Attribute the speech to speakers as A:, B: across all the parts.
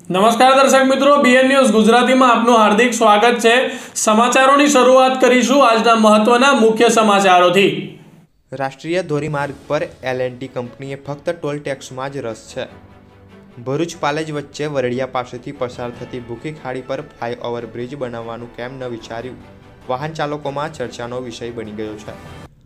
A: નમસ્કાર દર્શક મિત્રો, બીએન ન્યૂઝ ગુજરાતીમાં આપનું હાર્દિક સ્વાગત છે। સમાચારોની શરૂઆત કરીશું આજના મહત્વના મુખ્ય સમાચારોથી।
B: રાષ્ટ્રીય ધોરીમાર્ગ પર L&T કંપનીએ ફક્ત ટોલ ટેક્સમાં જ રસ છે। ભરૂચ પાલેજ વચ્ચે વરડિયા પાસેથી પસાર થતી ભૂખી ખાડી પર ફ્લાયઓવર બ્રિજ બનાવવાનું કેમ ન વિચાર્યું, વાહન ચાલકોમાં ચર્ચાનો વિષય બની ગયો છે।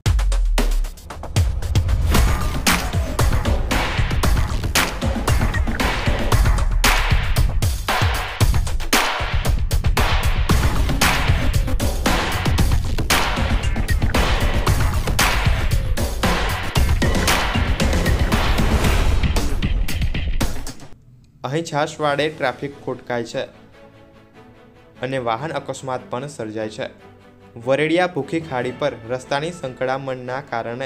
B: અહીં છાશવાડે ટ્રાફિક ખોટકાય છે અને વાહન અકસ્માત પણ સર્જાય છે। વરેડિયા ભૂખી ખાડી પર રસ્તાની સંકળામણના કારણે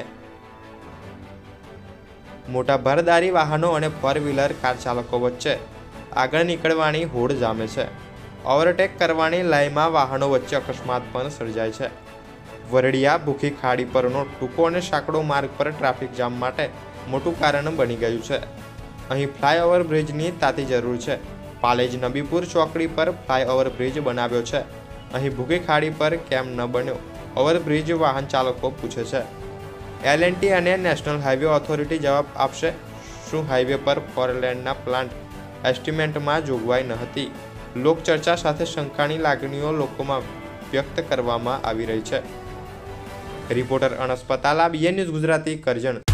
B: મોટા ભરદારી વાહનો અને ફોર વ્હીલર કાર ચાલકો વચ્ચે આગળ નીકળવાની હોડ જામે છે। ઓવરટેક કરવાની લાઈનમાં વાહનો વચ્ચે અકસ્માત પણ સર્જાય છે। વરડિયા ભૂખી ખાડી પરનો ટૂંકો અને સાંકડો માર્ગ પર ટ્રાફિક જામ માટે મોટું કારણ બની ગયું છે। અહીં ફ્લાયઓવર બ્રિજની તાતી જરૂર છે। પાલેજ નબીપુર ચોકડી પર ફ્લાયઓવર બ્રિજ બનાવ્યો છે, અહીં ભૂખી ખાડી પર કેમ ન બન્યો ઓવરબ્રિજ, વાહન ચાલકો પૂછે છે। L&T અને નેશનલ હાઈવે ઓથોરિટી જવાબ આપશે। શું હાઈવે પર 4 લેનના પ્લાન્ટ એસ્ટિમેટમાં જોગવાઈ ન હતી? લોકચર્ચા સાથે શંકાની લાગણીઓ લોકોમાં વ્યક્ત કરવામાં આવી રહી છે। Reporter Anas Patala, BN news Gujarati, Karjan.